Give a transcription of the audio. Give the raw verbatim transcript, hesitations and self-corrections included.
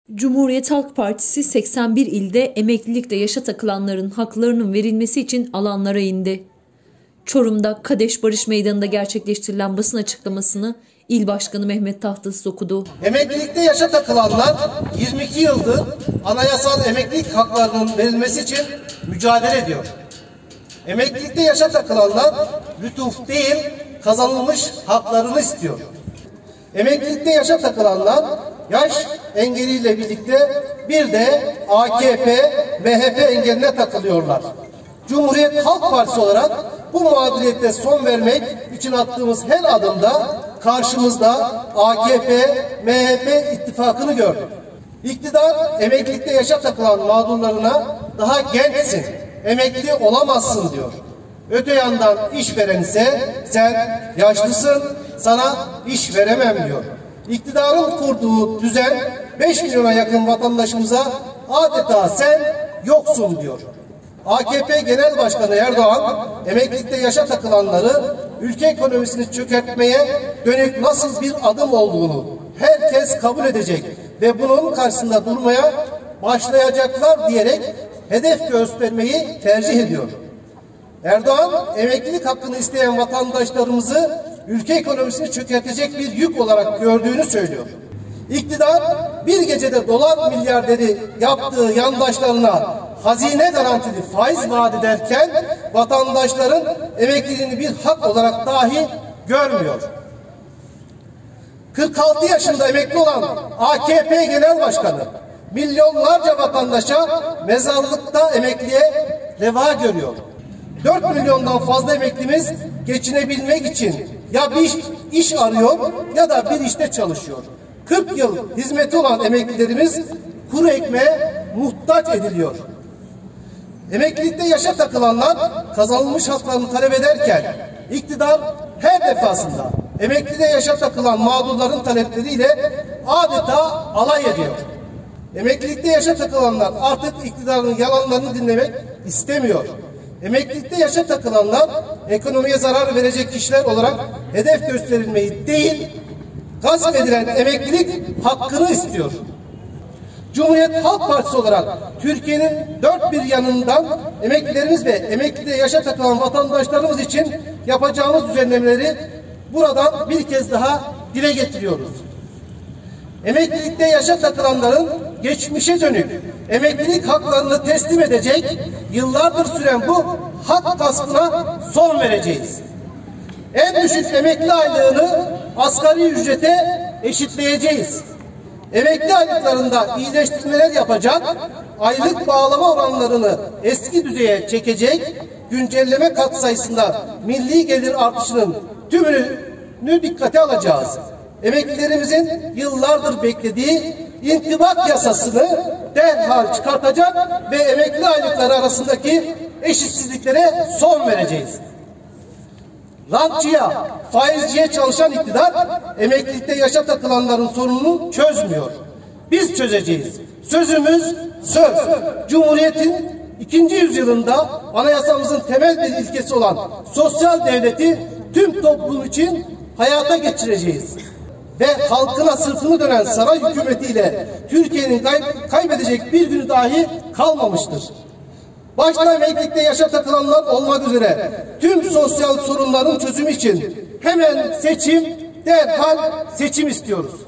Cumhuriyet Halk Partisi seksen bir ilde emeklilikte yaşa takılanların haklarının verilmesi için alanlara indi. Çorum'da Kadeş Barış Meydanı'nda gerçekleştirilen basın açıklamasını İl Başkanı Mehmet Tahtasız okudu. Emeklilikte yaşa takılanlar yirmi iki yıldır anayasal emeklilik haklarının verilmesi için mücadele ediyor. Emeklilikte yaşa takılanlar lütuf değil, kazanılmış haklarını istiyor. Emeklilikte yaşa takılanlar yaş engeliyle birlikte bir de A K P, M H P engeline takılıyorlar. Cumhuriyet Halk Partisi olarak bu mağduriyete son vermek için attığımız her adımda karşımızda A K P, M H P ittifakını gördük. İktidar emeklilikte yaşa takılan mağdurlarına daha gençsin, emekli olamazsın diyor. Öte yandan işveren ise sen yaşlısın, sana iş veremem diyor. İktidarın kurduğu düzen beş milyona yakın vatandaşımıza adeta sen yoksun diyor. A K P Genel Başkanı Erdoğan emeklilikte yaşa takılanları ülke ekonomisini çökertmeye dönük nasıl bir adım olduğunu herkes kabul edecek ve bunun karşısında durmaya başlayacaklar diyerek hedef göstermeyi tercih ediyor. Erdoğan emeklilik hakkını isteyen vatandaşlarımızı ülke ekonomisini çökertecek bir yük olarak gördüğünü söylüyor. İktidar bir gecede dolar milyarderi yaptığı yandaşlarına hazine garantili faiz vaat ederken vatandaşların emekliliğini bir hak olarak dahi görmüyor. kırk altı yaşında emekli olan A K P Genel Başkanı milyonlarca vatandaşa mezarlıkta emekliye reva görüyor. dört milyondan fazla emeklimiz geçinebilmek için ya bir iş arıyor ya da bir işte çalışıyor. kırk yıl hizmeti olan emeklilerimiz kuru ekmeğe muhtaç ediliyor. Emeklilikte yaşa takılanlar kazanılmış haklarını talep ederken iktidar her defasında emeklilikte yaşa takılan mağdurların talepleriyle adeta alay ediyor. Emeklilikte yaşa takılanlar artık iktidarın yalanlarını dinlemek istemiyor. Emeklilikte yaşa takılanlar ekonomiye zarar verecek kişiler olarak hedef gösterilmeyi değil, gasp edilen emeklilik hakkını istiyor. Cumhuriyet Halk Partisi olarak Türkiye'nin dört bir yanından emeklilerimiz ve emeklilikte yaşa takılan vatandaşlarımız için yapacağımız düzenlemeleri buradan bir kez daha dile getiriyoruz. Emeklilikte yaşa takılanların geçmişe dönük emeklilik haklarını teslim edecek, yıllardır süren bu hak gaspına son vereceğiz. En düşük emekli aylığını asgari ücrete eşitleyeceğiz. Emekli aylıklarında iyileştirmeler yapacak, aylık bağlama oranlarını eski düzeye çekecek, güncelleme katsayısında milli gelir artışının tümünü dikkate alacağız. Emeklilerimizin yıllardır beklediği intibak yasasını derhal çıkartacak ve emekli aylıkları arasındaki eşitsizliklere son vereceğiz. Rantçıya, faizciye çalışan iktidar emeklilikte yaşa takılanların sorununu çözmüyor. Biz çözeceğiz. Sözümüz söz. Cumhuriyetin ikinci yüzyılında anayasamızın temel bir ilkesi olan sosyal devleti tüm toplum için hayata geçireceğiz. Ve halkına sırtını dönen saray hükümetiyle Türkiye'nin kay kaybedecek bir günü dahi kalmamıştır. Başta emeklilikte yaşa takılanlar olmak üzere tüm sosyal sorunların çözümü için hemen seçim, derhal seçim istiyoruz.